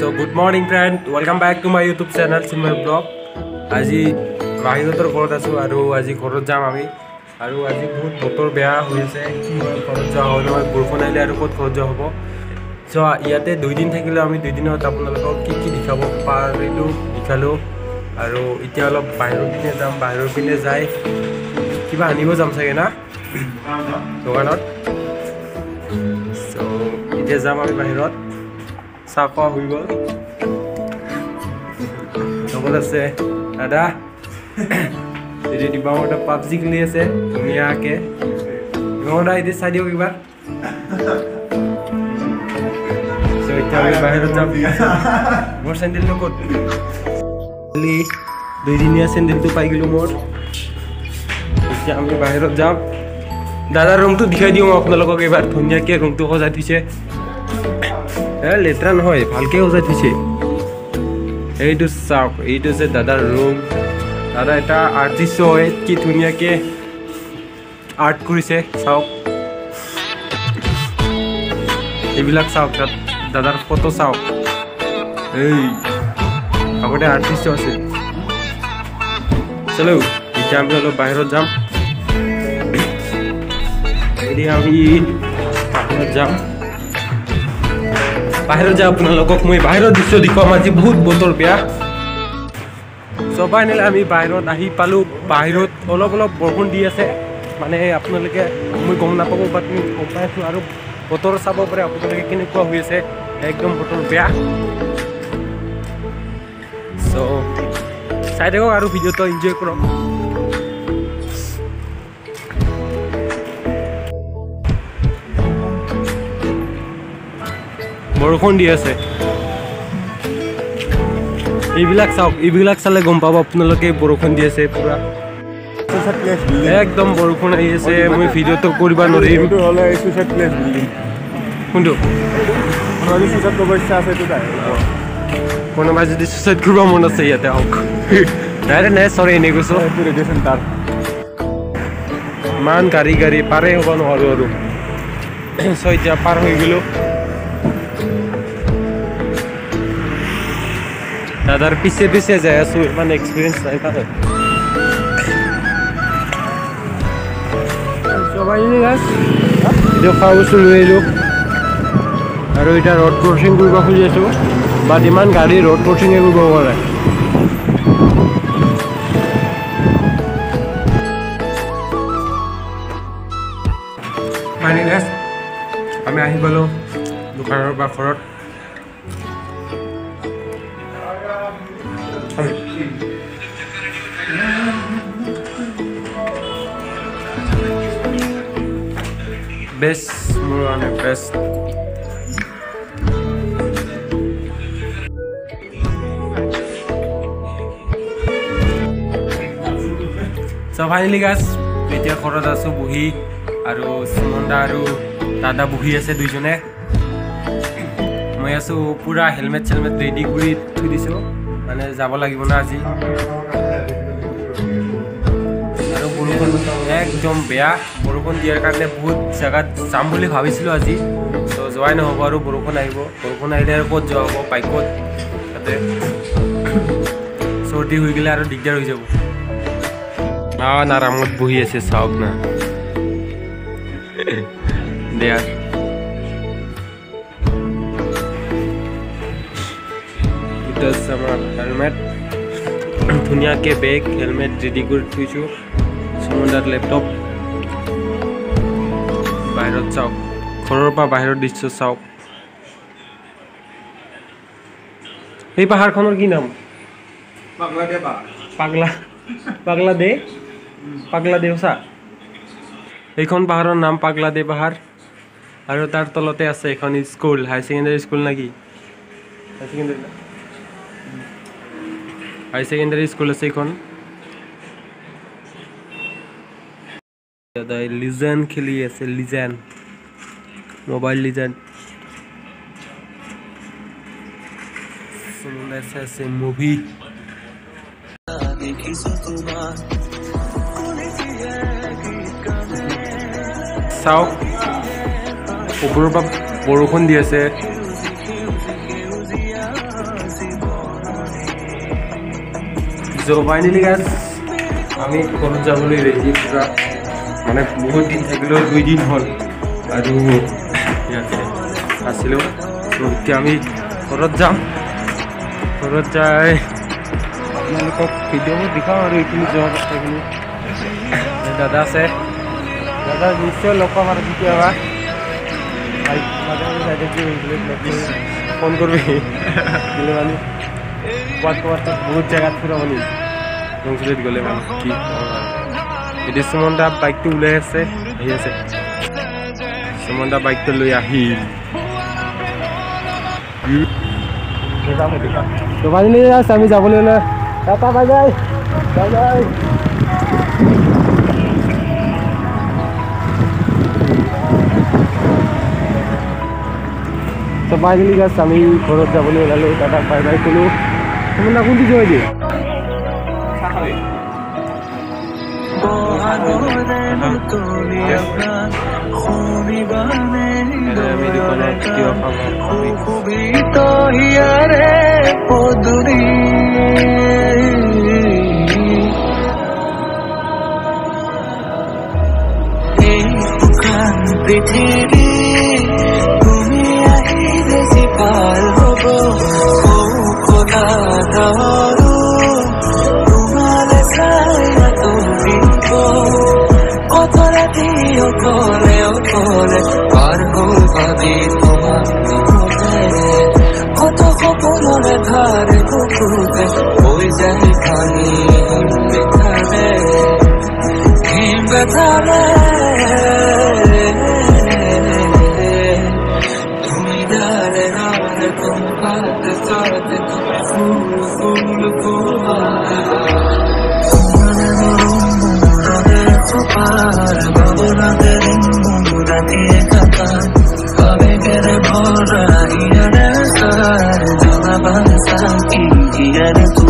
So good morning friend, welcome back to my YouTube channel Chinmay Vlog. আজি মাহিহঁতৰ ঘৰত আছো আৰু আজি ঘৰত যাম আমি আৰু আজি বহুত বতৰ বেয়া হৈ আছে ঘৰত যোৱা হ'ল নহয় বৰষুণ আহিলে আৰু ক'ত ঘৰত যোৱা হ'ব সো ইয়াতে 2 দিন থাকিলে আমি 2 দিনত আপোনালোকক কি দেখাব পাৰিলো দেখালো আৰু এতিয়া অলপ বাহিৰৰ পিনে যাম বাহিৰৰ পিনে যাই কিবা আনিব যাম চাগে না দোকানত সো এতিয়া যাম আমি বাহিৰত চাফা হৈ গ'ল লগত আছে দাদা এটি দিবাওটা পাবজি খেলি আছে ধুনীয়াকে দিবাওটা এটি চাই দিও কিবা সো এতিয়া আমি বাহিৰত যাম মোৰ চেন্ডেল লগত খালি 2 দিনীয়া চেন্ডেলটো পাই গলো মোৰ এতিয়া আমি বাহিৰত যাম দাদাৰ ৰুমটো দেখাই দিও আপোনালোকক এবাৰ ধুনীয়াকে ৰুমটো সজাই দিছে লেট্ৰা নহয় ভালকে সজাই দিছে এইটো চাওক এইটো যে দাদাৰ ৰুম দাদা এটা আৰ্টিষ্ট হয় কি ধুনীয়াকে আৰ্ট কৰিছে চাওক এইবিলাক চাওক দাদাৰ ফটো চাওক এই আগতে আৰ্টিষ্ট আছে চলো এতিয়া আমি অলপ বাহিৰত যাম এতিয়া আমি বাহিৰত যাম আপোনালোকক মই বাহিৰৰ দৃশ্য দেখুৱাম আজি বহুত বতৰ বেয়া সবাই নিলে আমি বাহিৰত আহি পালোঁ বাহিৰত অলপ বৰষুণ দি আছে মানে আপোনালোকে মই গম নাপাব বাট মই গম পাই আছোঁ আৰু বতৰ চাব পাৰে আপোনালোকে কেনেকুৱা হৈ আছে একদম বতৰ বেয়া চ' চাই থাকক আৰু ভিডিঅ'টো এনজয় কৰক বৰষুণ দি আছে এইবিলাক চাওক এইবিলাক চালে গম পাব আপোনালোকে বৰষুণ দি আছে পুৰা একদম বৰষুণ আহি আছে মই ভিডিঅ'টো কৰিব নোৱাৰিম কোনটো কোনোবাই যদি চুইচাইড কৰিব মন আছে ইয়াতে আহক নাই চৰি এনেই কৈছোঁ ইমান গাড়ী পাৰে হ'ব নোৱাৰোঁ আৰু চ' এতিয়া পাৰ হৈ গ'লোঁ দাদাৰ পিছে যাই আছো ইমান এক্সপিৰিয়েঞ্চ নাই তাতে সবাই ভিডিঅ' খোৱা বস্তু লৈ আহিলোঁ আৰু এতিয়া ৰ'ড ক্ৰচিং কৰিব খুজি আছোঁ বাট ইমান গাড়ী ৰ'ড ক্ৰচিঙে কৰিব পাৰে আমি আহি পালোঁ দোকানৰ বা ঘৰত বেষ্ট মোৰ কাৰণে বেষ্ট চ' ফাইনেলি গাছ এতিয়া ঘৰত আছোঁ বহি আৰু সুমন আৰু দাদা বহি আছে দুইজনে মই আছোঁ পূৰা হেলমেট চেলমেট ৰেডি কৰি থৈ দিছোঁ মানে যাব লাগিব না আজি আৰু বৰষুণ একদম বেয়া বৰষুণ দিয়াৰ কাৰণে বহুত জেগাত যাম বুলি ভাবিছিলোঁ আজি ত' যোৱাই নহ'ব আৰু বৰষুণ আহিব বৰষুণ আহিলে আৰু ক'ত যোৱা হ'ব বাইকত তাতে চৰ্দি হৈ গ'লে আৰু দিগদাৰ হৈ যাব আৰামত বহি আছে চাওক না দিয়া হেলমেট ধুনীয়াকৈ বেগ হেলমেট ৰেডি কৰি থৈছোঁ সুমনদাৰ লেপটপ বাহিৰত চাওক ঘৰৰ পৰা বাহিৰৰ দৃশ্য চাওক এই পাহাৰখনৰ কি নাম পাগলা দে সঁচা এইখন পাহাৰৰ নাম পাগলা দে পাহাৰ আৰু তাৰ তলতে আছে এখন স্কুল হাই ছেকেণ্ডাৰী স্কুল নেকি হাই ছেকেণ্ডাৰী স্কুল আছে এইখন দাদা লিজেণ্ড খেলি আছে লিজেণ্ড মোবাইল লিজেণ্ড আছে মুভি চাওক ওপৰৰ পৰা বৰষুণ দি আছে ফাইনেলি গাইজ আমি ঘৰত যাবলৈ ৰেডি পুৰা মানে বহুত দিন থাকিলেও 2 দিন হ'ল আৰু ইয়াতে আছিলোঁ এতিয়া আমি ঘৰত যাম ঘৰত যাই আপোনালোকক ভিডিঅ'বোৰ দেখাওঁ আৰু এইখিনি যোৱা কথাখিনি দাদা আছে দাদা নিশ্চয় লগ পাম আৰু কেতিয়াবা ফোন করবি মানে কোয়াত বহুত জায়গা ফুরাব নি রংচুলিত গলে মানে কি এটি সুমনদা বাইকটো উলাই আছে আহি আছে সুমনদা বাইকটো লৈ আহিল তো বাজিলে আমি যাবলৈ না tata bye bye bye bye তো ফাইনালি গাইজ আমি ঘৰত যাবলৈ ওলালোঁ দাদাক বাই বাই ক'লোঁ তোমাৰ কোনটো যোৱাই দিয়ে আমি দোকানত কিয় খাম পৃথিৱী পাল হব খোদা ধরো তোমালে চাই তুমিব কত রাতি অকলে পার হল ভাবি তোমার কত সপনরে ধারে বুকুতে হয়ে যায় খালি হিম ব্যথালে Jangan bangsa tinggi ada